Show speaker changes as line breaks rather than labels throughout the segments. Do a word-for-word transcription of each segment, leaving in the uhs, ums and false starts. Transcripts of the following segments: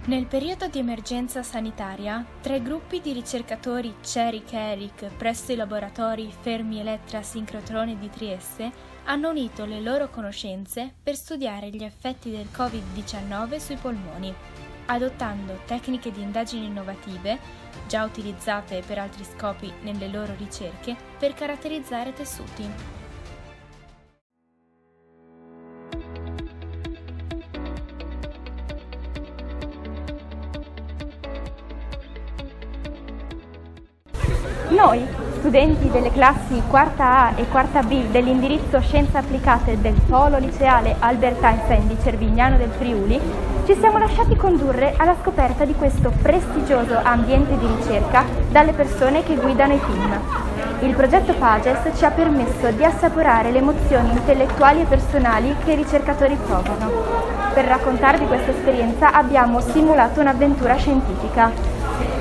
Nel periodo di emergenza sanitaria, tre gruppi di ricercatori Ceric e Eric presso i laboratori Fermi Elettra Sincrotrone di Trieste hanno unito le loro conoscenze per studiare gli effetti del covid diciannove sui polmoni, adottando tecniche di indagini innovative, già utilizzate per altri scopi nelle loro ricerche, per caratterizzare tessuti.
Noi, studenti delle classi quarta A e quarta B dell'indirizzo Scienze Applicate del Polo Liceale Albert Einstein di Cervignano del Friuli, ci siamo lasciati condurre alla scoperta di questo prestigioso ambiente di ricerca dalle persone che guidano i team. Il progetto Pages ci ha permesso di assaporare le emozioni intellettuali e personali che i ricercatori provano. Per raccontarvi questa esperienza abbiamo simulato un'avventura scientifica.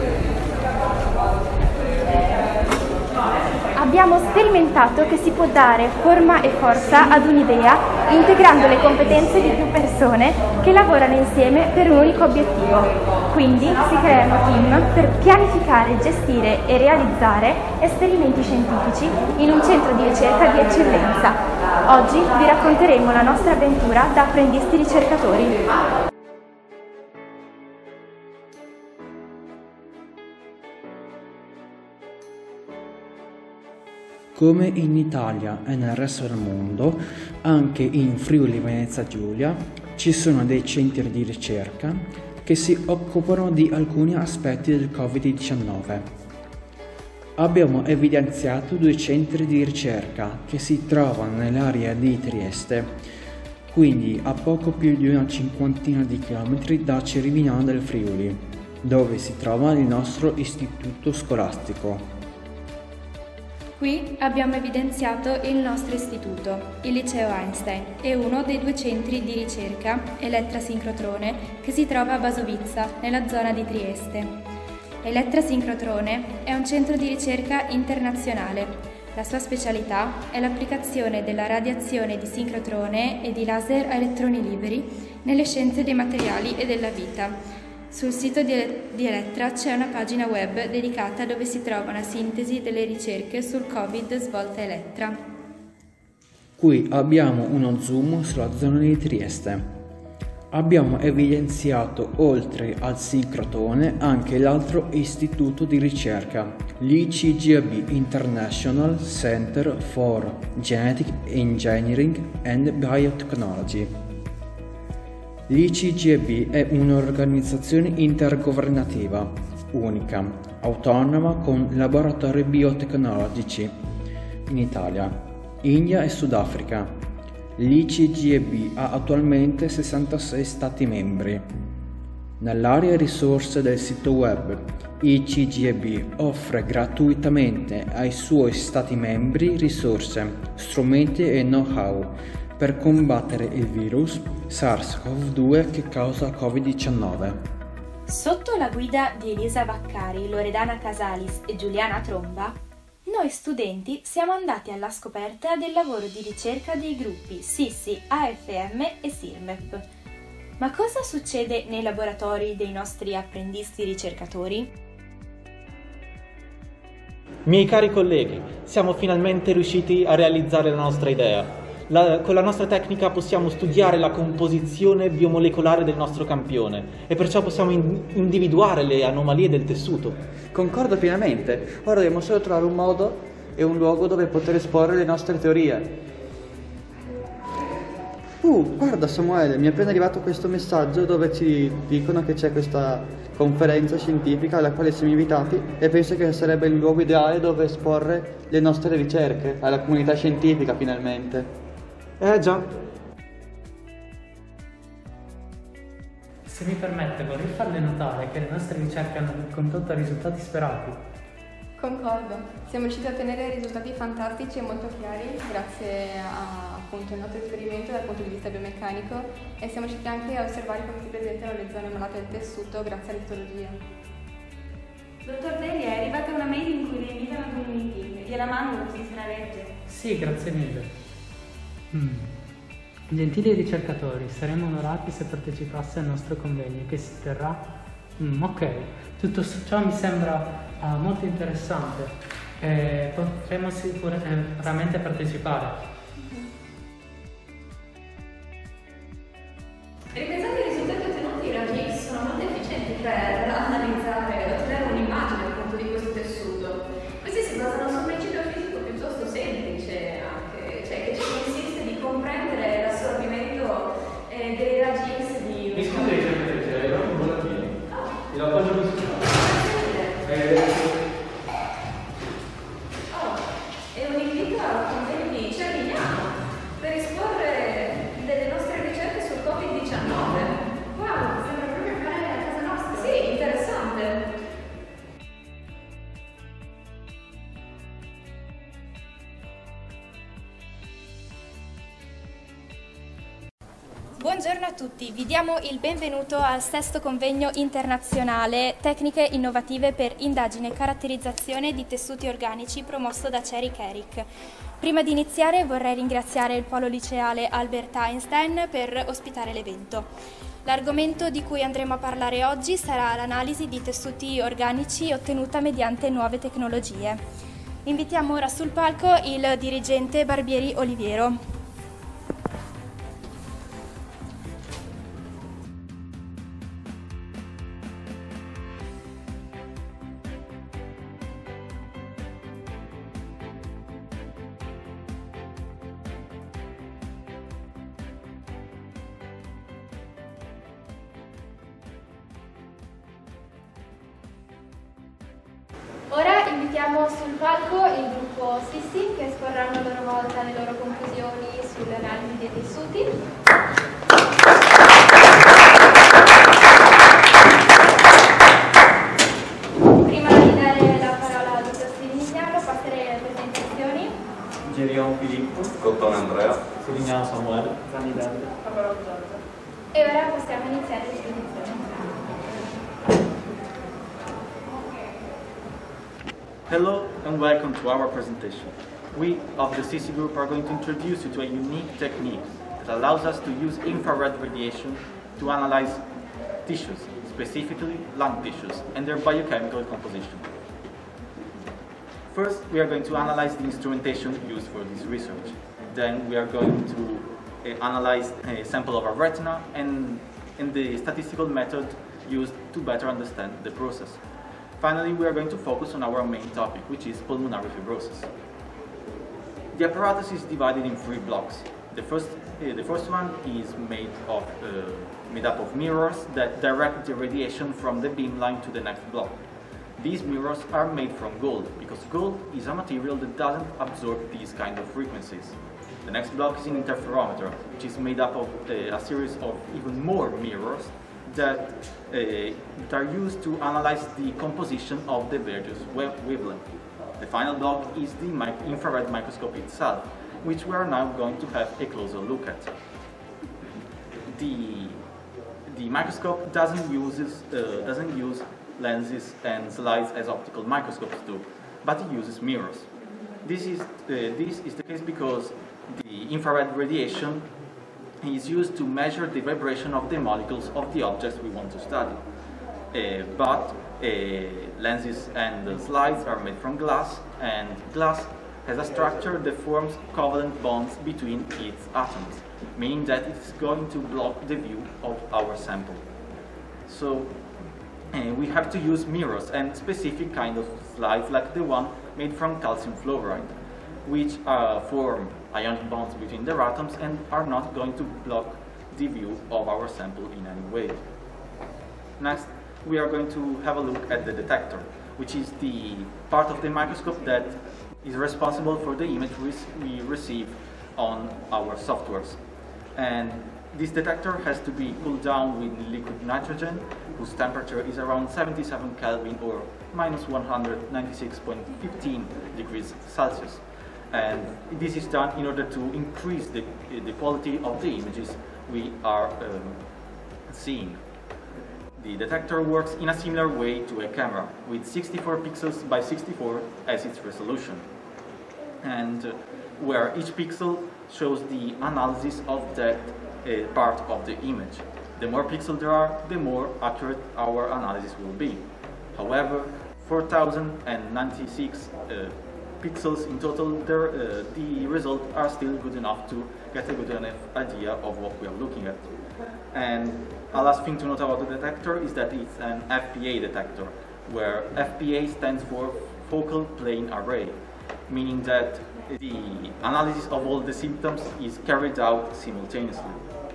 Abbiamo sperimentato che si può dare forma e forza ad un'idea integrando le competenze di più persone che lavorano insieme per un unico obiettivo. Quindi si creano team per pianificare, gestire e realizzare esperimenti scientifici in un centro di ricerca di eccellenza. Oggi vi racconteremo la nostra avventura da apprendisti ricercatori.
Come in Italia e nel resto del mondo, anche in Friuli Venezia Giulia ci sono dei centri di ricerca che si occupano di alcuni aspetti del covid diciannove. Abbiamo evidenziato due centri di ricerca che si trovano nell'area di Trieste, quindi a poco più di una cinquantina di chilometri da Cervignano del Friuli, dove si trova il nostro istituto scolastico.
Qui abbiamo evidenziato il nostro istituto, il Liceo Einstein, e uno dei due centri di ricerca, Elettra Sincrotrone, che si trova a Basovizza, nella zona di Trieste. Elettra Sincrotrone è un centro di ricerca internazionale. La sua specialità è l'applicazione della radiazione di sincrotrone e di laser a elettroni liberi nelle scienze dei materiali e della vita. Sul sito di Elettra c'è una pagina web dedicata dove si trova una sintesi delle ricerche sul Covid svolte a Elettra.
Qui abbiamo uno zoom sulla zona di Trieste. Abbiamo evidenziato oltre al sincrotrone anche l'altro istituto di ricerca, l'I C G A B International Center for Genetic Engineering and Biotechnology. L'I C G A B è un'organizzazione intergovernativa, unica, autonoma con laboratori biotecnologici in Italia, India e Sudafrica. L'I C G A B ha attualmente sessantasei stati membri. Nell'area risorse del sito web, I C G A B offre gratuitamente ai suoi stati membri risorse, strumenti e know-how per combattere il virus SARS-CoV due che causa covid diciannove.
Sotto la guida di Elisa Vaccari, Loredana Casalis e Giuliana Tromba, noi studenti siamo andati alla scoperta del lavoro di ricerca dei gruppi SISSI, A F M e SIRMEP. Ma cosa succede nei laboratori dei nostri apprendisti ricercatori?
Miei cari colleghi, siamo finalmente riusciti a realizzare la nostra idea. La, con la nostra tecnica possiamo studiare la composizione biomolecolare del nostro campione e perciò possiamo in, individuare le anomalie del tessuto.
Concordo pienamente. Ora dobbiamo solo trovare un modo e un luogo dove poter esporre le nostre teorie. Uh, guarda Samuele, mi è appena arrivato questo messaggio dove ci dicono che c'è questa conferenza scientifica alla quale siamo invitati e penso che sarebbe il luogo ideale dove esporre le nostre ricerche alla comunità scientifica finalmente.
Eh già.
Se mi permette, vorrei farle notare che le nostre ricerche hanno condotto a risultati sperati.
Concordo, siamo riusciti a ottenere risultati fantastici e molto chiari grazie a, appunto, al nostro esperimento dal punto di vista biomeccanico e siamo riusciti anche a osservare come si presentano le zone malate del tessuto grazie all'istologia.
Dottor Deli, è arrivata una mail in cui le invitano ad un meeting. Gliela mando così se la legge.
Sì, grazie mille. Mm. Gentili ricercatori, saremmo onorati se partecipasse al nostro convegno che si terrà... Mm, ok, tutto ciò mi sembra uh, molto interessante e potremo sicuramente partecipare.
Ripensate ai risultati ottenuti, i raggi X sono molto efficienti per analizzare e ottenere un'immagine appunto di questo tessuto. Questi si basano su un principio fisico piuttosto semplice anche, cioè che ci consiste di comprendere l'assorbimento eh, dei raggi X di...
Mi scusi, ricercatrice, hai proprio un volantino?
Oh.
Il appoggio musicale.
Oh, è un invito al convegno di Cervignano per esporre delle nostre ricerche sul covid diciannove.
Wow, sembra proprio fare a casa nostra.
Sì, interessante.
Buongiorno a tutti, vi diamo il benvenuto al sesto convegno internazionale Tecniche innovative per indagine e caratterizzazione di tessuti organici promosso da Cherry Kerik. Prima di iniziare vorrei ringraziare il Polo Liceale Albert Einstein per ospitare l'evento. L'argomento di cui andremo a parlare oggi sarà l'analisi di tessuti organici ottenuta mediante nuove tecnologie. Invitiamo ora sul palco il dirigente Barbieri Oliviero. Ora invitiamo sul palco il gruppo Sissi che esporranno a loro volta le loro conclusioni sulle analisi dei tessuti. Prima di dare la parola al dottor Sirignano passerei alle presentazioni.
Gerion Filippo, Cottone Andrea,
Sirignano Samuele,
Gianni Davide.
E ora possiamo iniziare l'esposizione.
Hello and welcome to our presentation. We of the Sissi Group are going to introduce you to a unique technique that allows us to use infrared radiation to analyze tissues, specifically lung tissues, and their biochemical composition. First, we are going to analyze the instrumentation used for this research. Then we are going to uh, analyze a sample of our retina and, and the statistical method used to better understand the process. Finally, we are going to focus on our main topic, which is pulmonary fibrosis. The apparatus is divided in three blocks. The first, uh, the first one is made, of, uh, made up of mirrors that direct the radiation from the beamline to the next block. These mirrors are made from gold, because gold is a material that doesn't absorb these kind of frequencies. The next block is an interferometer, which is made up of uh, a series of even more mirrors that, uh, that are used to analyze the composition of the various wavelengths. The final block is the mic infrared microscope itself, which we are now going to have a closer look at. The, the microscope doesn't, uses, uh, doesn't use lenses and slides as optical microscopes do, but it uses mirrors. This is, uh, this is the case because the infrared radiation is used to measure the vibration of the molecules of the objects we want to study. Uh, but uh, lenses and uh, slides are made from glass, and glass has a structure that forms covalent bonds between its atoms, meaning that it's going to block the view of our sample. So uh, we have to use mirrors and specific kind of slides like the one made from calcium fluoride, which uh, form ionic bonds between their atoms and are not going to block the view of our sample in any way. Next, we are going to have a look at the detector, which is the part of the microscope that is responsible for the image we receive on our softwares. And this detector has to be cooled down with liquid nitrogen, whose temperature is around seventy-seven Kelvin or minus one hundred ninety-six point one five degrees Celsius. And this is done in order to increase the, the quality of the images we are um, seeing. The detector works in a similar way to a camera, with sixty-four pixels by sixty-four as its resolution. And uh, where each pixel shows the analysis of that uh, part of the image. The more pixels there are, the more accurate our analysis will be. However, four thousand ninety-six uh, pixels in total, there, uh, the results are still good enough to get a good enough idea of what we are looking at. And a last thing to note about the detector is that it's an F P A detector, where F P A stands for Focal Plane Array, meaning that the analysis of all the symptoms is carried out simultaneously.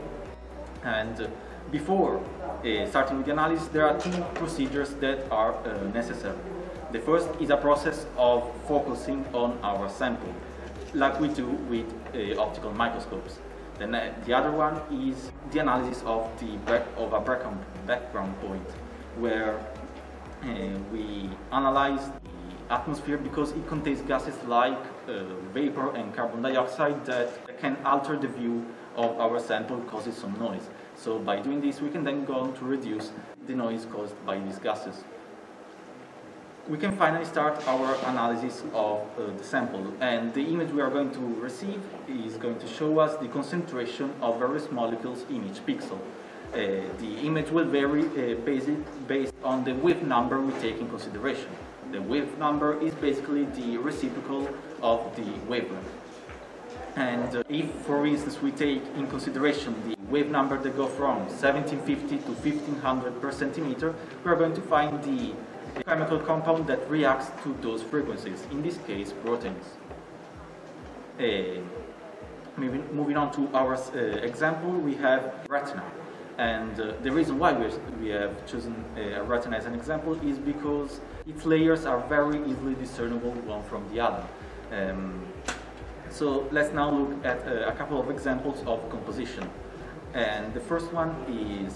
And uh, before uh, starting with the analysis, there are two procedures that are uh, necessary. The first is a process of focusing on our sample, like we do with uh, optical microscopes. Then uh, the other one is the analysis of the back, of a background, background point, where uh, we analyze the atmosphere because it contains gases like uh, vapor and carbon dioxide that can alter the view of our sample, causes some noise. So by doing this, we can then go on to reduce the noise caused by these gases. We can finally start our analysis of uh, the sample, and the image we are going to receive is going to show us the concentration of various molecules in each pixel. Uh, the image will vary uh, based, based on the wave number we take in consideration. The wave number is basically the reciprocal of the wavelength. And uh, if, for instance, we take in consideration the wave number that go from seventeen fifty to fifteen hundred per centimeter, we are going to find the chemical compound that reacts to those frequencies, in this case proteins. Uh, moving, moving on to our uh, example, we have retina. And uh, the reason why we, we have chosen uh, retina as an example is because its layers are very easily discernible one from the other. Um, so let's now look at uh, a couple of examples of composition. And the first one is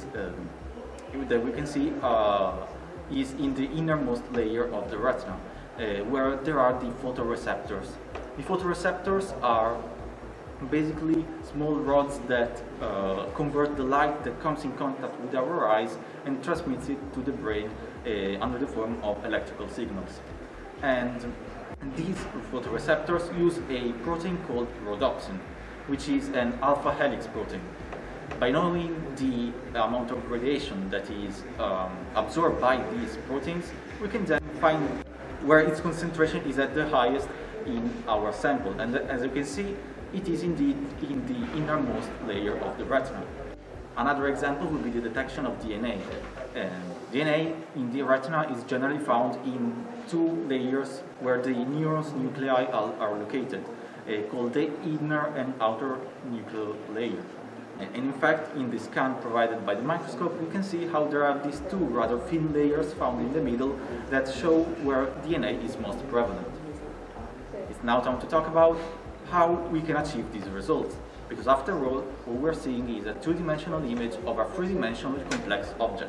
um, that we can see uh, is in the innermost layer of the retina, uh, where there are the photoreceptors. The photoreceptors are basically small rods that uh, convert the light that comes in contact with our eyes and transmits it to the brain uh, under the form of electrical signals. And these photoreceptors use a protein called rhodopsin, which is an alpha helix protein. By knowing the amount of radiation that is um, absorbed by these proteins, we can then find where its concentration is at the highest in our sample. And as you can see, it is indeed in the innermost layer of the retina. Another example would be the detection of D N A. And D N A in the retina is generally found in two layers where the neurons nuclei are, are located, uh, called the inner and outer nuclear layer. And in fact, in the scan provided by the microscope, we can see how there are these two rather thin layers found in the middle that show where D N A is most prevalent. It's now time to talk about how we can achieve these results, because after all, what we're seeing is a two-dimensional image of a three-dimensional complex object.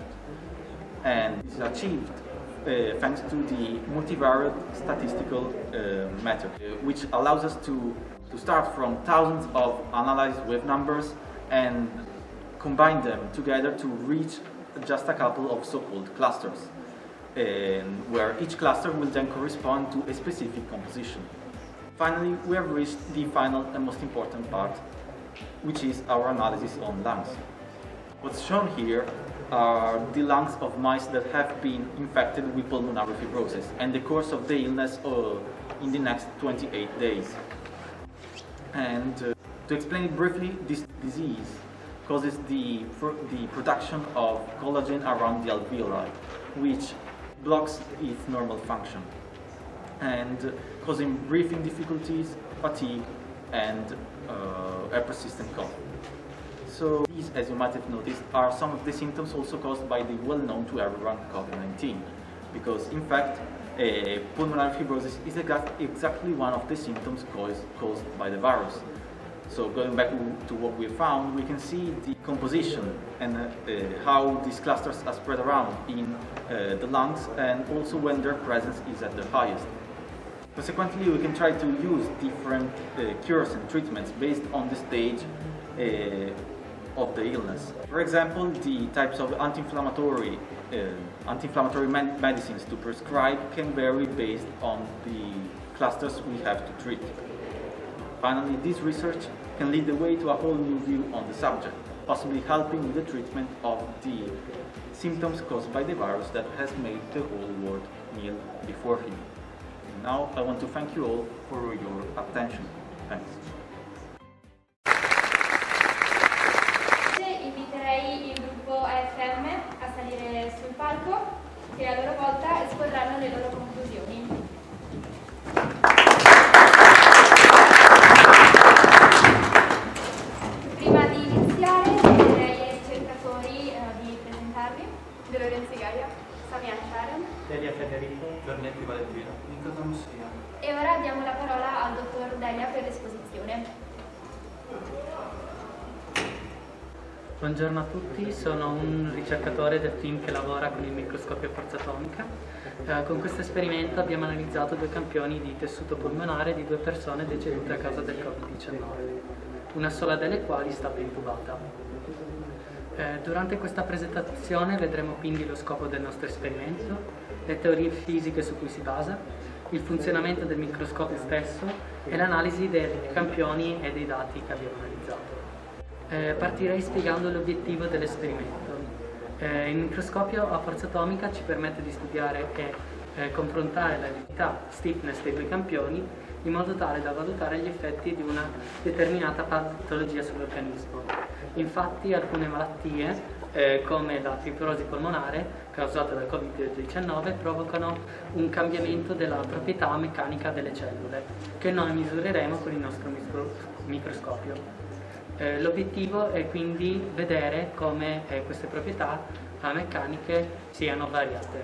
And this is achieved uh, thanks to the multivariate statistical uh, method, uh, which allows us to, to start from thousands of analyzed wave numbers and combine them together to reach just a couple of so-called clusters, and where each cluster will then correspond to a specific composition. Finally, we have reached the final and most important part, which is our analysis on lungs. What's shown here are the lungs of mice that have been infected with pulmonary fibrosis and the course of the illness uh, in the next twenty-eight days. And uh, to explain it briefly, this disease causes the, the production of collagen around the alveoli, which blocks its normal function, and uh, causing breathing difficulties, fatigue, and uh, a persistent cough. So these, as you might have noticed, are some of the symptoms also caused by the well-known to everyone COVID nineteen, because in fact, uh, pulmonary fibrosis is exactly one of the symptoms caused, caused by the virus. So going back to what we found, we can see the composition and uh, uh, how these clusters are spread around in uh, the lungs, and also when their presence is at the highest. Consequently, we can try to use different uh, cures and treatments based on the stage uh, of the illness. For example, the types of anti-inflammatory uh, anti-inflammatory medicines to prescribe can vary based on the clusters we have to treat. Finally, this research can lead the way to a whole new view on the subject, possibly helping in the treatment of the symptoms caused by the virus that has made the whole world kneel before him. Now I want to thank you all for your attention. Thanks.
Inviterei il gruppo A F M a salire sul palco e a loro volta esporranno le loro conclusioni. Prima di iniziare inviterei ai ricercatori eh, di presentarvi.
De Lorenzi Gaia,
Samia Sharon,
Delia Federico,
Bernetti Valentino, Nicola Mussia.
e ora diamo la parola al dottor Delia per l'esposizione.
Buongiorno a tutti, sono un ricercatore del team che lavora con il microscopio a forza atomica. Eh, con questo esperimento abbiamo analizzato due campioni di tessuto polmonare di due persone decedute a causa del Covid diciannove, una sola delle quali è stata intubata. Eh, durante questa presentazione vedremo quindi lo scopo del nostro esperimento, le teorie fisiche su cui si basa, il funzionamento del microscopio stesso e l'analisi dei campioni e dei dati che abbiamo analizzato. Eh, partirei spiegando l'obiettivo dell'esperimento. Eh, il microscopio a forza atomica ci permette di studiare e eh, confrontare la rigidità, stiffness dei due campioni in modo tale da valutare gli effetti di una determinata patologia sull'organismo. Infatti alcune malattie, eh, come la fibrosi polmonare causata dal Covid diciannove, provocano un cambiamento della proprietà meccanica delle cellule, che noi misureremo con il nostro micro microscopio. Eh, l'obiettivo è quindi vedere come eh, queste proprietà eh, meccaniche siano variate.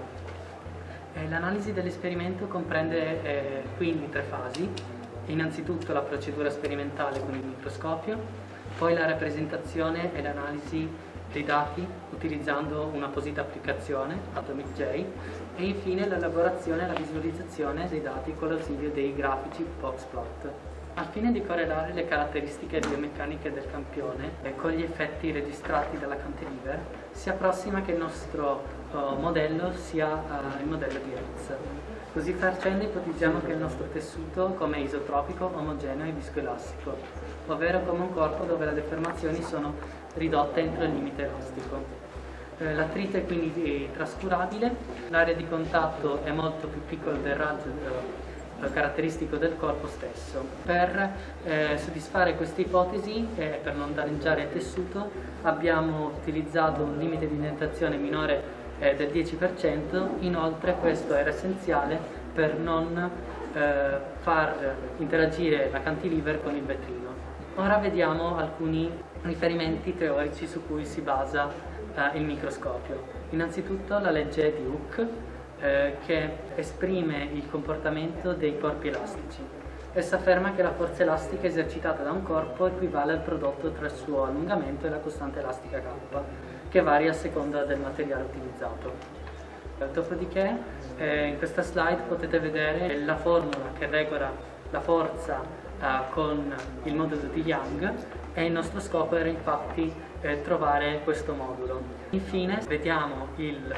Eh, l'analisi dell'esperimento comprende eh, quindi tre fasi: innanzitutto la procedura sperimentale con il microscopio, poi la rappresentazione e l'analisi dei dati utilizzando un'apposita applicazione, Atomic J, e infine l'elaborazione e la visualizzazione dei dati con l'ausilio dei grafici boxplot. Al fine di correlare le caratteristiche biomeccaniche del campione e con gli effetti registrati dalla cantilever, si approssima che il nostro uh, modello sia uh, il modello di Hertz. Così facendo ipotizziamo che il nostro tessuto come isotropico, omogeneo e viscoelastico, ovvero come un corpo dove le deformazioni sono ridotte entro il limite elastico. Eh, l'attrito è quindi trascurabile, l'area di contatto è molto più piccola del raggio eh, caratteristico del corpo stesso. Per eh, soddisfare questa ipotesi e eh, per non danneggiare il tessuto abbiamo utilizzato un limite di indentazione minore eh, del dieci per cento, inoltre questo era essenziale per non eh, far interagire la cantilever con il vetrino. Ora vediamo alcuni riferimenti teorici su cui si basa eh, il microscopio. Innanzitutto la legge di Hooke, Eh, che esprime il comportamento dei corpi elastici. Essa afferma che la forza elastica esercitata da un corpo equivale al prodotto tra il suo allungamento e la costante elastica K, che varia a seconda del materiale utilizzato. Eh, dopodiché, eh, in questa slide potete vedere la formula che regola la forza eh, con il modulo di Young, e il nostro scopo era infatti eh, trovare questo modulo. Infine, vediamo il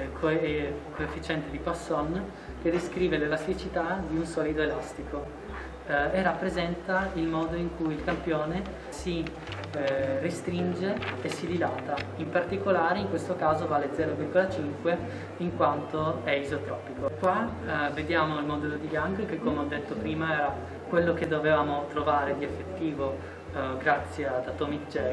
coefficiente di Poisson, che descrive l'elasticità di un solido elastico eh, e rappresenta il modo in cui il campione si eh, restringe e si dilata. In particolare in questo caso vale zero virgola cinque in quanto è isotropico. Qua eh, vediamo il modulo di Young, che come ho detto prima era quello che dovevamo trovare di effettivo eh, grazie ad Atomic J,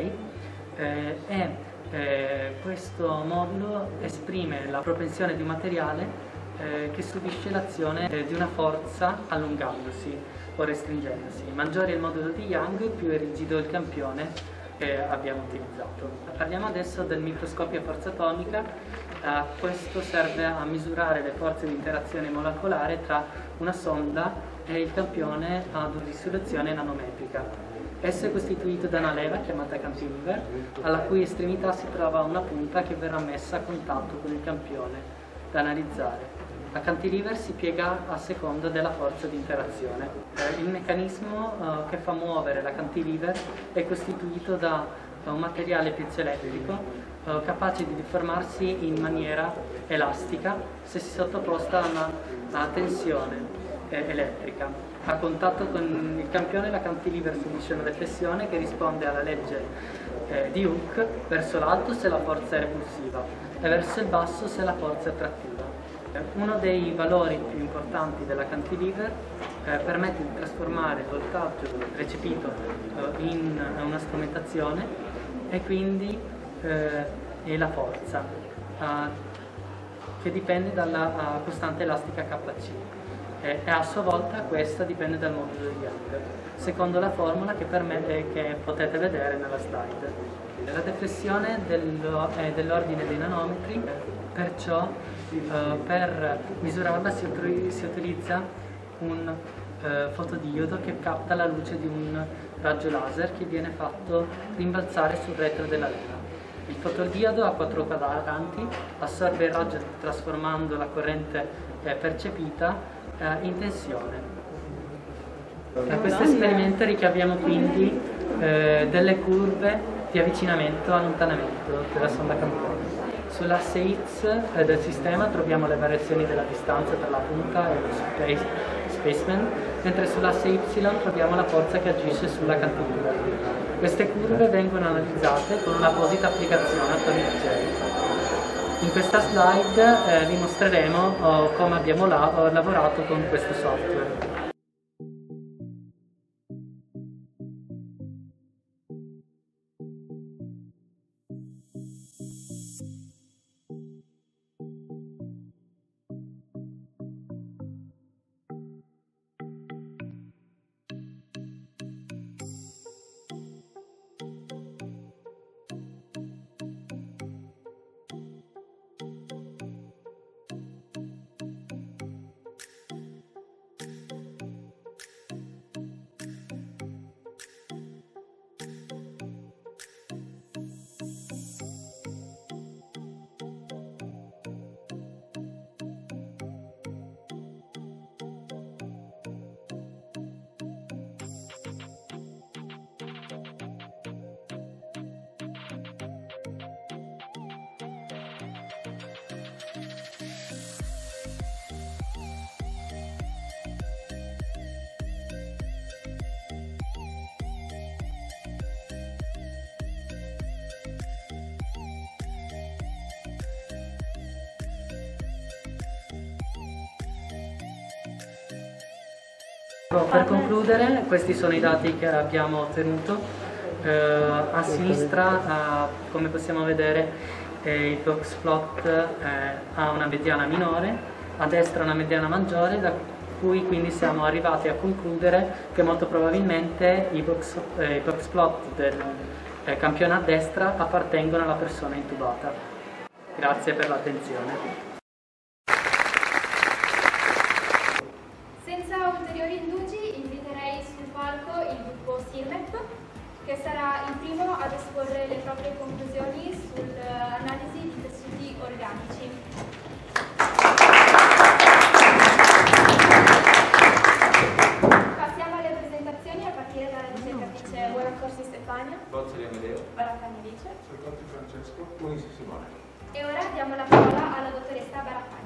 eh, e Eh, questo modulo esprime la propensione di un materiale eh, che subisce l'azione eh, di una forza allungandosi o restringendosi. Maggiore è il modulo di Young, più è rigido il campione che abbiamo utilizzato. Parliamo adesso del microscopio a forza atomica. Eh, questo serve a misurare le forze di interazione molecolare tra una sonda e il campione ad una risoluzione nanometrica. Esso è costituito da una leva chiamata cantilever, alla cui estremità si trova una punta che verrà messa a contatto con il campione da analizzare. La cantilever si piega a seconda della forza di interazione. Eh, il meccanismo eh, che fa muovere la cantilever è costituito da un materiale piezoelettrico eh, capace di deformarsi in maniera elastica se si sottoposta a una, a tensione. eh, elettrica. A contatto con il campione la cantilever subisce una deflessione che risponde alla legge eh, di Hooke: verso l'alto se la forza è repulsiva e verso il basso se la forza è attrattiva. Uno dei valori più importanti della cantilever eh, permette di trasformare il voltaggio recepito eh, in una strumentazione e quindi eh, e la forza eh, che dipende dalla uh, costante elastica K C eh, e a sua volta questa dipende dal modulo di Young, secondo la formula che, permette, che potete vedere nella slide. La deflessione dello, è dell'ordine dei nanometri, perciò Uh, per misurarla si, si utilizza un uh, fotodiodo che capta la luce di un raggio laser che viene fatto rimbalzare sul retro della leva. Il fotodiodo ha quattro quadranti, assorbe il raggio trasformando la corrente eh, percepita eh, in tensione. Da questo esperimento ricaviamo quindi eh, delle curve di avvicinamento e allontanamento della sonda campione. Sull'asse X eh, del sistema troviamo le variazioni della distanza tra la punta e lo space, spaceman, mentre sull'asse Y troviamo la forza che agisce sulla cantilever. Queste curve vengono analizzate con un'apposita applicazione Atomic J. In questa slide eh, vi mostreremo oh, come abbiamo la oh, lavorato con questo software. Per concludere, questi sono i dati che abbiamo ottenuto. Eh, a sinistra, eh, come possiamo vedere, eh, il boxplot eh, ha una mediana minore, a destra una mediana maggiore, da cui quindi siamo arrivati a concludere che molto probabilmente i box, eh, boxplot del eh, campione a destra appartengono alla persona intubata. Grazie per l'attenzione.
Ulteriori indugi inviterei sul palco il gruppo SIRMEP, che sarà il primo ad esporre le proprie conclusioni sull'analisi di tessuti organici. Passiamo alle presentazioni a partire dalla ricercatrice Buonaccorsi Stefania,
Bozzoli Amedeo,
Baraccani Alice,
Solcotti Francesco, Munisi Simone.
E ora diamo la parola alla dottoressa Baraccani.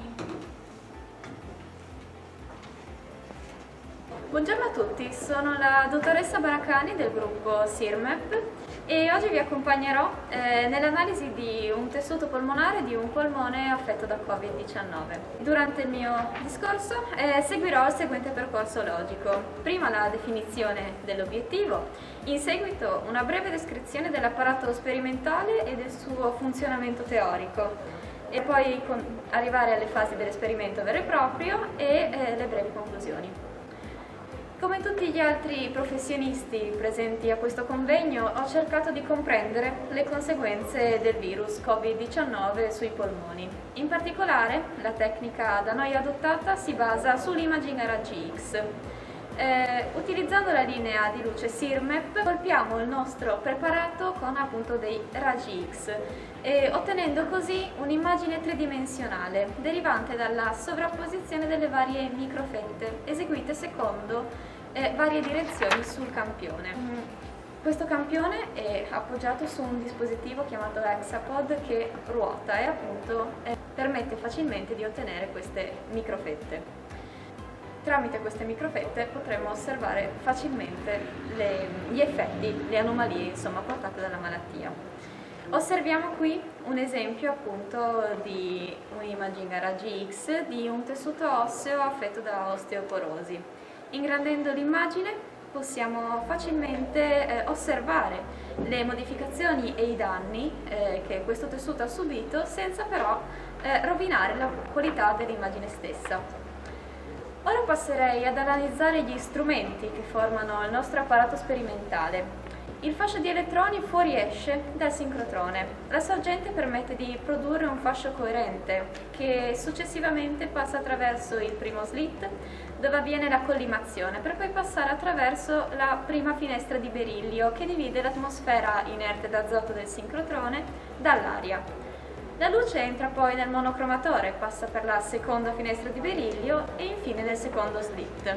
Buongiorno a tutti, sono la dottoressa Baraccani del gruppo SIRMEP e oggi vi accompagnerò eh, nell'analisi di un tessuto polmonare di un polmone affetto da Covid diciannove. Durante il mio discorso eh, seguirò il seguente percorso logico. Prima la definizione dell'obiettivo, in seguito una breve descrizione dell'apparato sperimentale e del suo funzionamento teorico, e poi con, arrivare alle fasi dell'esperimento vero e proprio e eh, le brevi conclusioni. Come tutti gli altri professionisti presenti a questo convegno, ho cercato di comprendere le conseguenze del virus Covid diciannove sui polmoni. In particolare, la tecnica da noi adottata si basa sull'imaging a raggi X. Eh, utilizzando la linea di luce SIRMEP, colpiamo il nostro preparato con appunto dei raggi X, e ottenendo così un'immagine tridimensionale derivante dalla sovrapposizione delle varie microfette eseguite secondo eh, varie direzioni sul campione. Mm. Questo campione è appoggiato su un dispositivo chiamato Hexapod che ruota e appunto eh, permette facilmente di ottenere queste microfette. tramite queste microfette potremo osservare facilmente le, gli effetti, le anomalie insomma, portate dalla malattia. Osserviamo qui un esempio appunto di un'imaging a raggi X di un tessuto osseo affetto da osteoporosi. Ingrandendo l'immagine possiamo facilmente eh, osservare le modificazioni e i danni eh, che questo tessuto ha subito senza però eh, rovinare la qualità dell'immagine stessa. Ora passerei ad analizzare gli strumenti che formano il nostro apparato sperimentale. Il fascio di elettroni fuoriesce dal sincrotrone. La sorgente permette di produrre un fascio coerente che successivamente passa attraverso il primo slit dove avviene la collimazione per poi passare attraverso la prima finestra di berillio che divide l'atmosfera inerte d'azoto del sincrotrone dall'aria. La luce entra poi nel monocromatore, passa per la seconda finestra di berillio e infine nel secondo slit.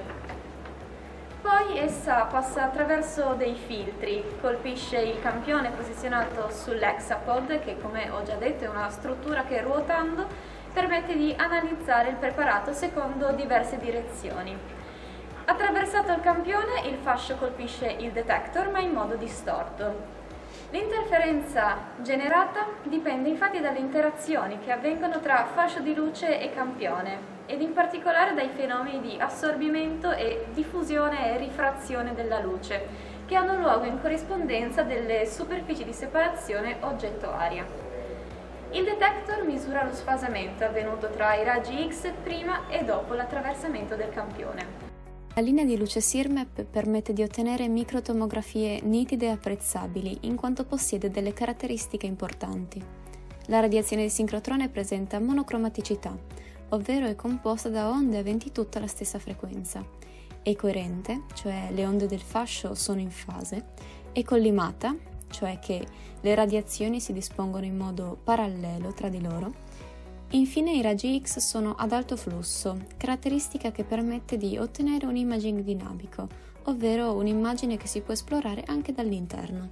Poi essa passa attraverso dei filtri, colpisce il campione posizionato sull'hexapod che, come ho già detto, è una struttura che ruotando permette di analizzare il preparato secondo diverse direzioni. Attraversato il campione, il fascio colpisce il detector ma in modo distorto. L'interferenza generata dipende infatti dalle interazioni che avvengono tra fascio di luce e campione ed in particolare dai fenomeni di assorbimento e diffusione e rifrazione della luce che hanno luogo in corrispondenza delle superfici di separazione oggetto-aria. Il detector misura lo sfasamento avvenuto tra i raggi X prima e dopo l'attraversamento del campione.
La linea di luce SIRMEP permette di ottenere microtomografie nitide e apprezzabili, in quanto possiede delle caratteristiche importanti. La radiazione di sincrotrone presenta monocromaticità, ovvero è composta da onde aventi tutta la stessa frequenza. È coerente, cioè le onde del fascio sono in fase, è collimata, cioè che le radiazioni si dispongono in modo parallelo tra di loro. Infine i raggi X sono ad alto flusso, caratteristica che permette di ottenere un imaging dinamico, ovvero un'immagine che si può esplorare anche dall'interno.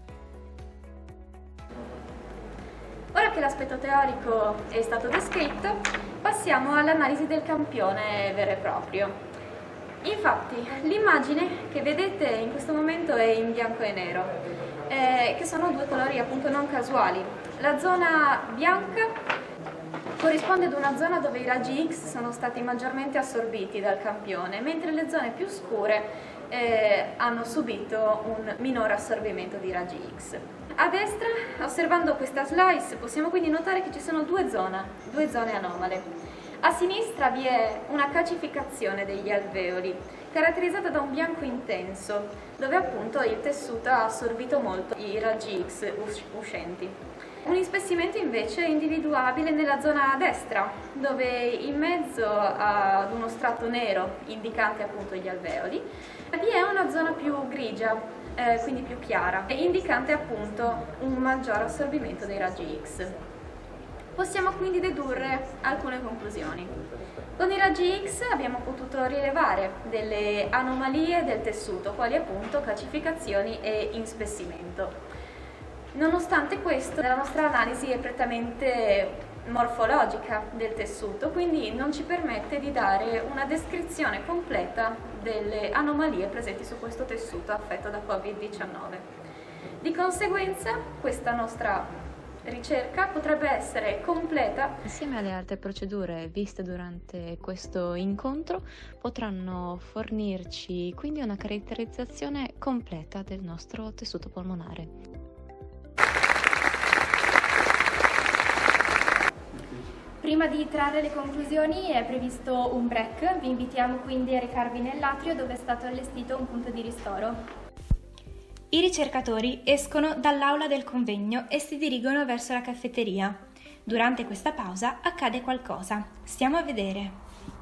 Ora che l'aspetto teorico è stato descritto, passiamo all'analisi del campione vero e proprio. Infatti, l'immagine che vedete in questo momento è in bianco e nero, eh, che sono due colori appunto non casuali. La zona bianca corrisponde ad una zona dove i raggi X sono stati maggiormente assorbiti dal campione, mentre le zone più scure eh, hanno subito un minore assorbimento di raggi X. A destra, osservando questa slice, possiamo quindi notare che ci sono due zone, due zone anomale. A sinistra vi è una calcificazione degli alveoli, caratterizzata da un bianco intenso, dove appunto il tessuto ha assorbito molto i raggi X uscenti. Un ispessimento invece è individuabile nella zona a destra, dove in mezzo ad uno strato nero indicante appunto gli alveoli vi è una zona più grigia, eh, quindi più chiara, e indicante appunto un maggior assorbimento dei raggi X. Possiamo quindi dedurre alcune conclusioni. Con i raggi X abbiamo potuto rilevare delle anomalie del tessuto, quali appunto calcificazioni e inspessimento. Nonostante questo, la nostra analisi è prettamente morfologica del tessuto, quindi non ci permette di dare una descrizione completa delle anomalie presenti su questo tessuto affetto da Covid diciannove. Di conseguenza, questa nostra ricerca potrebbe essere completa.
Insieme alle altre procedure viste durante questo incontro, potranno fornirci quindi una caratterizzazione completa del nostro tessuto polmonare.
Prima di trarre le conclusioni è previsto un break, vi invitiamo quindi a recarvi nell'atrio dove è stato allestito un punto di ristoro.
I ricercatori escono dall'aula del convegno e si dirigono verso la caffetteria. Durante questa pausa accade qualcosa. Stiamo a vedere.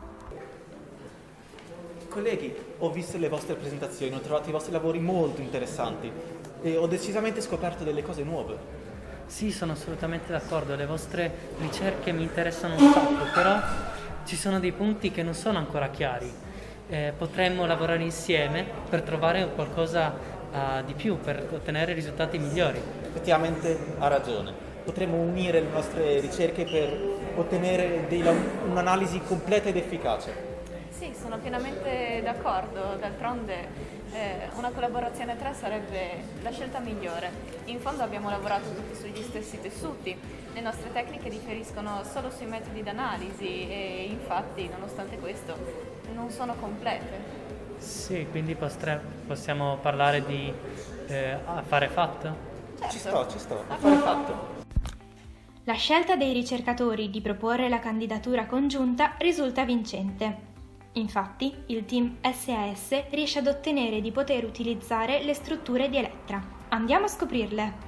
Colleghi, ho visto le vostre presentazioni, ho trovato i vostri lavori molto interessanti e ho decisamente scoperto delle cose nuove.
Sì, sono assolutamente d'accordo, le vostre ricerche mi interessano un sacco, però ci sono dei punti che non sono ancora chiari. Eh, potremmo lavorare insieme per trovare qualcosa uh, di più, per ottenere risultati migliori.
Effettivamente ha ragione. Potremmo unire le nostre ricerche per ottenere dei, un'analisi completa ed efficace.
Sì, sono pienamente d'accordo, d'altronde eh, una collaborazione a tre sarebbe la scelta migliore. In fondo abbiamo lavorato tutti sugli stessi tessuti, le nostre tecniche differiscono solo sui metodi d'analisi e infatti, nonostante questo, non sono complete.
Sì, quindi postre- possiamo parlare di eh, affare fatto?
Certo.
Ci sto, ci sto,
Affare fatto.
La scelta dei ricercatori di proporre la candidatura congiunta risulta vincente. Infatti, il team S A S riesce ad ottenere di poter utilizzare le strutture di Elettra. Andiamo a scoprirle!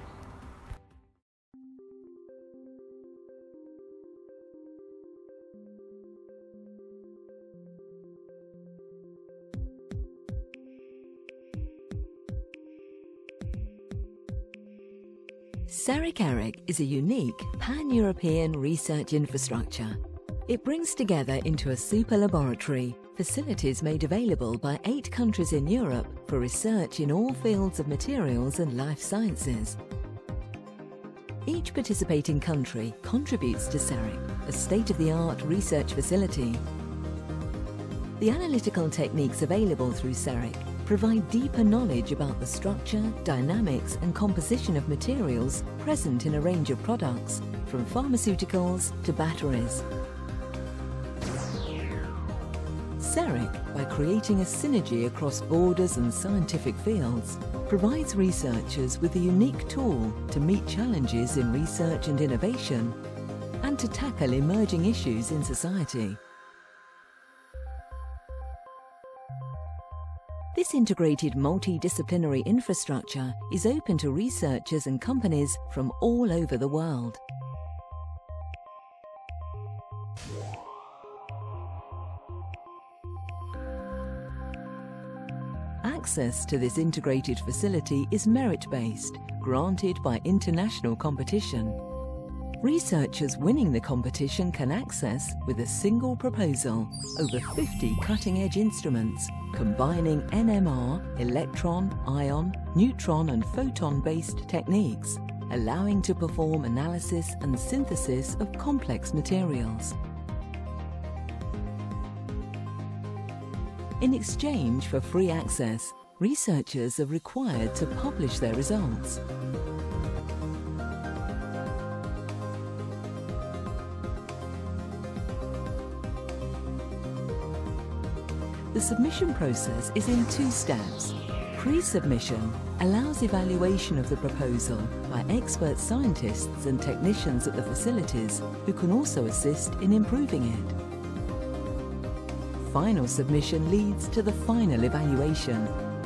CEREC-ERIC is a unique pan-European research infrastructure. It brings together into a super laboratory facilities made available by eight countries in Europe for research in all fields of materials and life sciences. Each participating country contributes to CEREC, a state-of-the-art research facility. The analytical techniques available through CEREC provide deeper knowledge about the structure, dynamics and composition of materials present in a range of products, from pharmaceuticals to batteries. CEREC, by creating a synergy across borders and scientific fields, provides researchers with a unique tool to meet challenges in research and innovation and to tackle emerging issues in society. This integrated multidisciplinary infrastructure is open to researchers and companies from all over the world. Access to this integrated facility is merit-based, granted by international competition. Researchers winning the competition can access, with a single proposal, over fifty cutting-edge instruments, combining N M R, electron, ion, neutron and photon-based techniques, allowing to perform analysis and synthesis of complex materials. In exchange for free access, researchers are required to publish their results. The submission process is in two steps. Pre-submission allows evaluation of the proposal by expert scientists and technicians at the facilities who can also assist in improving it. Final submission leads to the final evaluation.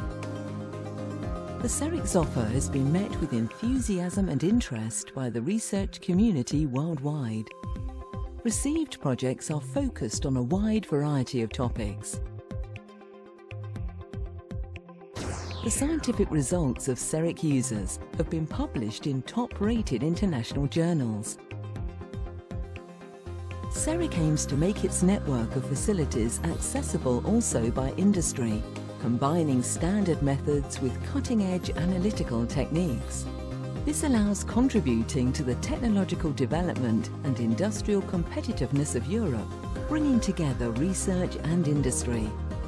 The CEREC's offer has been met with enthusiasm and interest by the research community worldwide. Received projects are focused on a wide variety of topics. The scientific results of CEREC users have been published in top-rated international journals. CEREC aims to make its network of facilities accessible also by industry, combining standard methods with cutting-edge analytical techniques. This allows contributing to the technological development and industrial competitiveness of Europe, bringing together research and industry.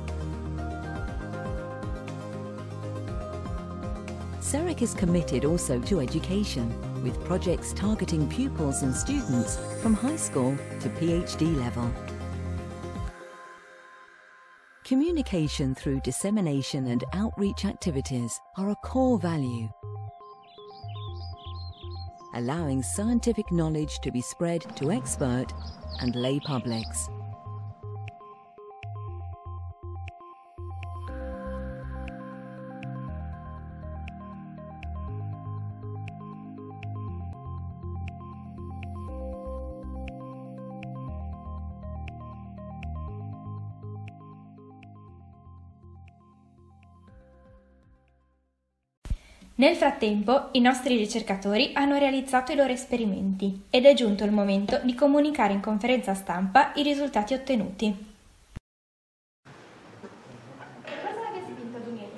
CEREC is committed also to education, with projects targeting pupils and students from high school to PhD level. Communication through dissemination and outreach activities are a core value, allowing scientific knowledge to be spread to expert and lay publics.
Nel frattempo, i nostri ricercatori hanno realizzato i loro esperimenti ed è giunto il momento di comunicare in conferenza stampa i risultati ottenuti.
Cosa avete vinto, Dunietti?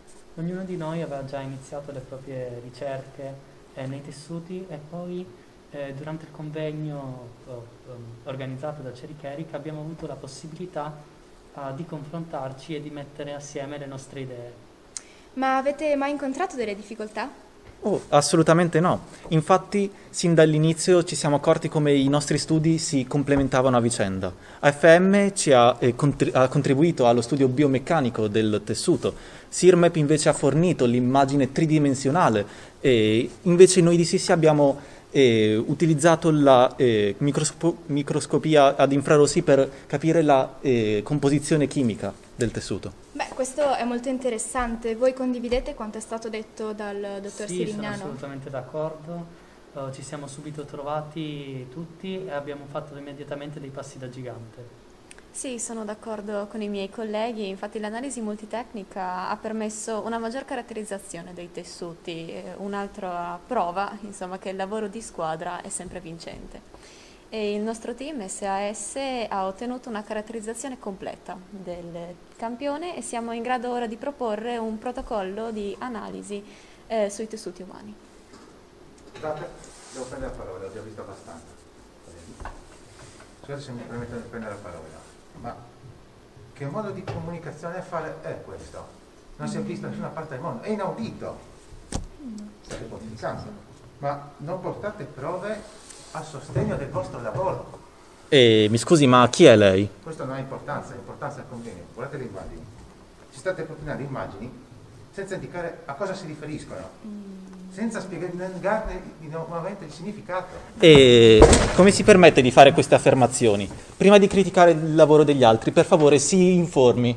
Ognuno di noi aveva già iniziato le proprie ricerche eh, nei tessuti e poi eh, durante il convegno oh, um, organizzato da Cerikeric abbiamo avuto la possibilità uh, di confrontarci e di mettere assieme le nostre idee.
Ma avete mai incontrato delle difficoltà?
Oh, assolutamente no. Infatti, sin dall'inizio ci siamo accorti come i nostri studi si complementavano a vicenda. A F M ci ha, eh, contri- ha contribuito allo studio biomeccanico del tessuto, SIRMEP invece ha fornito l'immagine tridimensionale e invece noi di Sissi abbiamo eh, utilizzato la eh, microsco- microscopia ad infrarossi per capire la eh, composizione chimica del tessuto.
Beh, questo è molto interessante. Voi condividete quanto è stato detto dal dottor
Sì,
Sirignano?
sono assolutamente d'accordo. Uh, ci siamo subito trovati tutti e abbiamo fatto immediatamente dei passi da gigante.
Sì, sono d'accordo con i miei colleghi, infatti l'analisi multitecnica ha permesso una maggior caratterizzazione dei tessuti, un'altra prova, insomma, che il lavoro di squadra è sempre vincente. E il nostro team S A S ha ottenuto una caratterizzazione completa del campione e siamo in grado ora di proporre un protocollo di analisi eh, sui tessuti umani.
Scusate, devo prendere la parola, l'ho già visto abbastanza. Scusate se mi permetto di prendere la parola, ma che modo di comunicazione fare è questo? Non si è visto da nessuna parte del mondo, è inaudito. State pontificando, ma non portate prove a sostegno del vostro lavoro.
E mi scusi, ma chi è lei?
Questo non ha importanza, l'importanza è il convegno. Guardate le immagini. Ci state propinando immagini senza indicare a cosa si riferiscono, senza spiegarne nuovamente il significato.
E come si permette di fare queste affermazioni? Prima di criticare il lavoro degli altri, per favore si informi.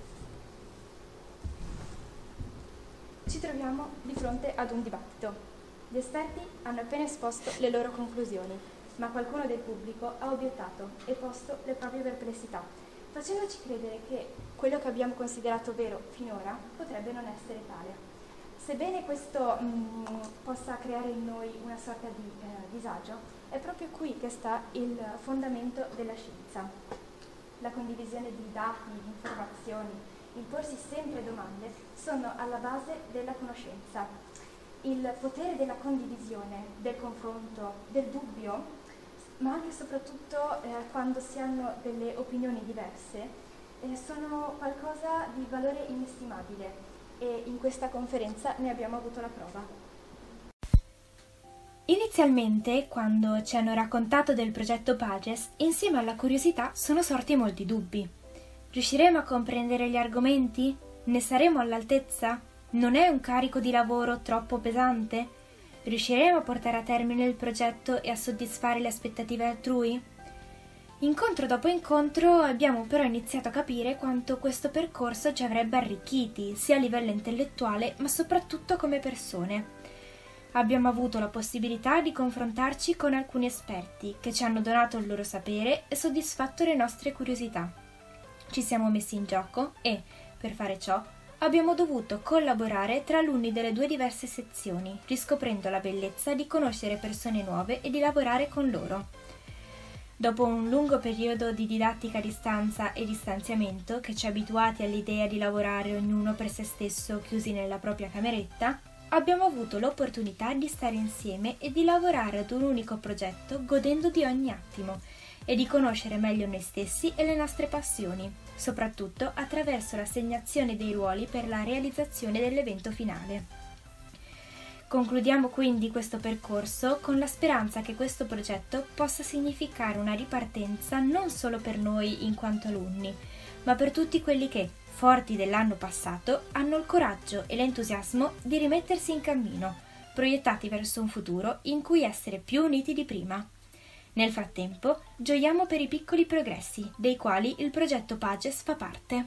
Ci troviamo di fronte ad un dibattito. Gli esperti hanno appena esposto le loro conclusioni, ma qualcuno del pubblico ha obiettato e posto le proprie perplessità, facendoci credere che quello che abbiamo considerato vero finora potrebbe non essere tale. Sebbene questo mh, possa creare in noi una sorta di eh, disagio, è proprio qui che sta il fondamento della scienza. La condivisione di dati, di informazioni, il porsi sempre domande sono alla base della conoscenza. Il potere della condivisione, del confronto, del dubbio, ma anche e soprattutto eh, quando si hanno delle opinioni diverse, eh, sono qualcosa di valore inestimabile e in questa conferenza ne abbiamo avuto la prova. Inizialmente, quando ci hanno raccontato del progetto Pages, insieme alla curiosità sono sorti molti dubbi. Riusciremo a comprendere gli argomenti? Ne saremo all'altezza? Non è un carico di lavoro troppo pesante? Riusciremo a portare a termine il progetto e a soddisfare le aspettative altrui? Incontro dopo incontro abbiamo però iniziato a capire quanto questo percorso ci avrebbe arricchiti, sia a livello intellettuale ma soprattutto come persone. Abbiamo avuto la possibilità di confrontarci con alcuni esperti che ci hanno donato il loro sapere e soddisfatto le nostre curiosità. Ci siamo messi in gioco e, per fare ciò, abbiamo dovuto collaborare tra alunni delle due diverse sezioni, riscoprendo la bellezza di conoscere persone nuove e di lavorare con loro. Dopo un lungo periodo di didattica a distanza e distanziamento, che ci ha abituati all'idea di lavorare ognuno per se stesso chiusi nella propria cameretta, abbiamo avuto l'opportunità di stare insieme e di lavorare ad un unico progetto godendo di ogni attimo e di conoscere meglio noi stessi e le nostre passioni, soprattutto attraverso l'assegnazione dei ruoli per la realizzazione dell'evento finale. Concludiamo quindi questo percorso con la speranza che questo progetto possa significare una ripartenza non solo per noi in quanto alunni, ma per tutti quelli che, forti dell'anno passato, hanno il coraggio e l'entusiasmo di rimettersi in cammino, proiettati verso un futuro in cui essere più uniti di prima. Nel frattempo, gioiamo per i piccoli progressi, dei quali il progetto Pages fa parte.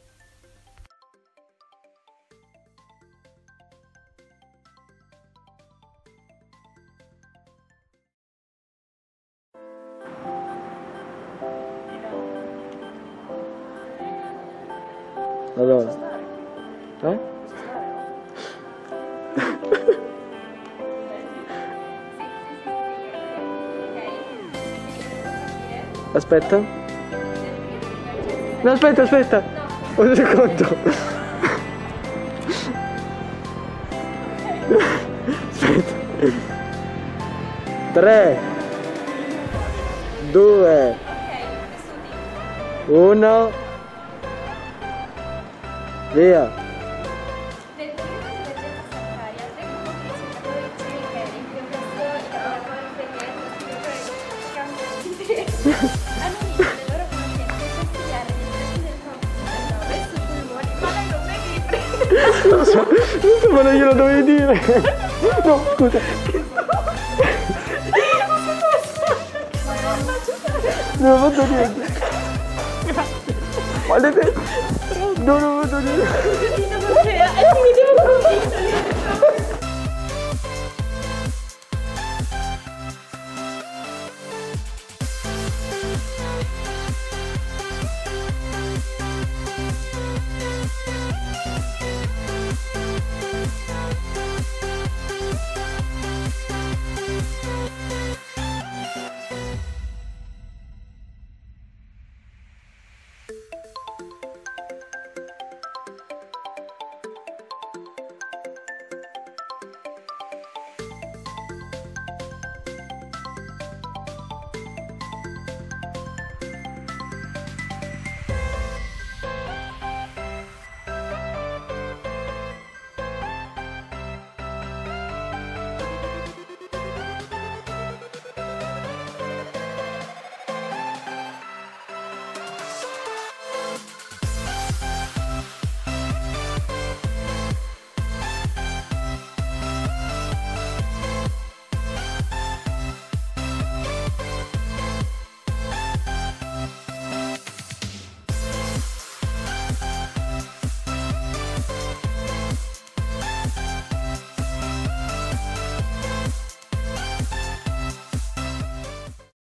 Allora, eh? Aspetta. No, aspetta, aspetta. Un secondo. Aspetta.
tre, due, uno, via.
Nel periodo di emergenza sanitaria, tre gruppi di ricercatori civicheri, compreso il laboratorio Ferrier, hanno unito le loro conoscenze per studiare gli effetti del Covid diciannove sui polmoni, ma lei non vedi di prendere.
Non so, non so, ma non glielo dovevi dire. No, scusa. Non ho fatto niente. Maledetto. Non ho fatto niente.
Perché mi devo convincere.